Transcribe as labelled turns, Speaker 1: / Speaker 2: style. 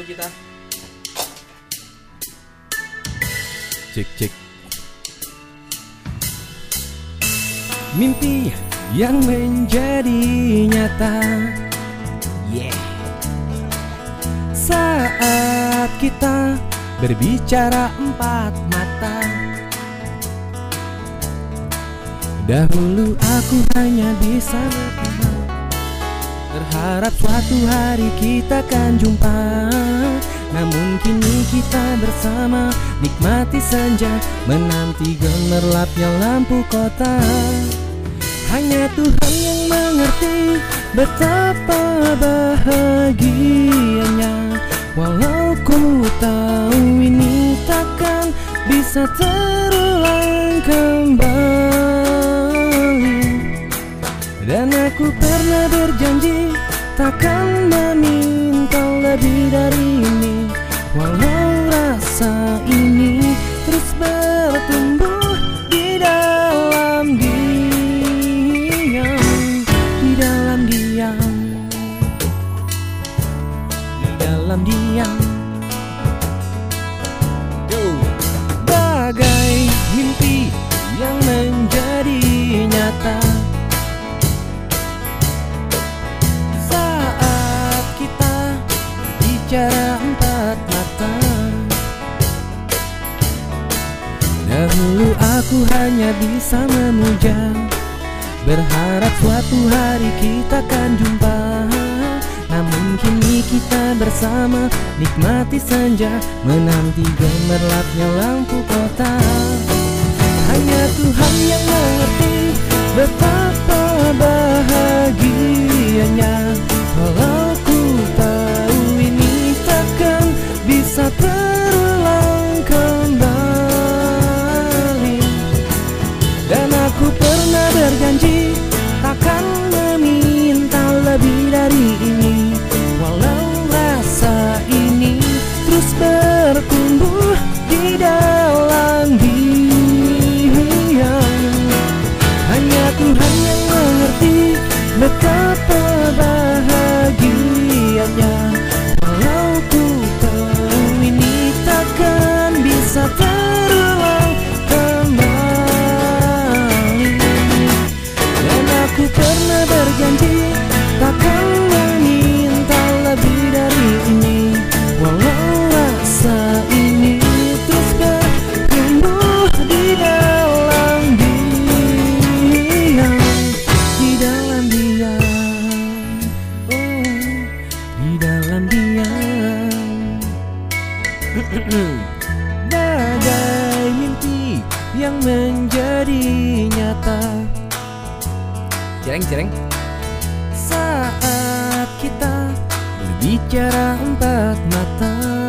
Speaker 1: kita.
Speaker 2: Cek. Mimpi yang menjadi nyata. Saat kita berbicara empat mata. Dahulu aku hanya bisa berharap suatu hari kita akan jumpa. Namun kini kita bersama, nikmati senja, menanti gemerlapnya lampu kota. Hanya Tuhan yang mengerti betapa bahagianya. Walau ku tahu ini takkan bisa terulang kembali. Dan aku pernah berjanji takkan meminta lebih dari ini. Walau rasa ini terus bertumbuh di dalam diam, di dalam diam, di dalam diam. Bagai mimpi yang menjadi nyata. Bicara empat mata. Dahulu aku hanya bisa memuja, berharap suatu hari kita akan jumpa. Namun kini kita bersama, nikmati senja, menanti gemerlapnya lampu kota. Hanya Tuhan yang mengerti betapa bahagianya. Walau ku tahu ini takkan bisa terulang kembali. Dan aku pernah berjanji takkan meminta lebih dari ini. Walau rasa ini terus bertumbuh di dalam diam. Hanya Tuhan yang mengerti betapa bahagianya. Walau ku tahu ini takkan bisa terulang kembali. Dan aku pernah berjanji takkan meminta lebih dari ini. Walau rasa ini terus bertumbuh di dalam diam, di dalam diam, di dalam diam. Bagai mimpi yang menjadi nyata. Jereng. Saat kita berbicara empat mata.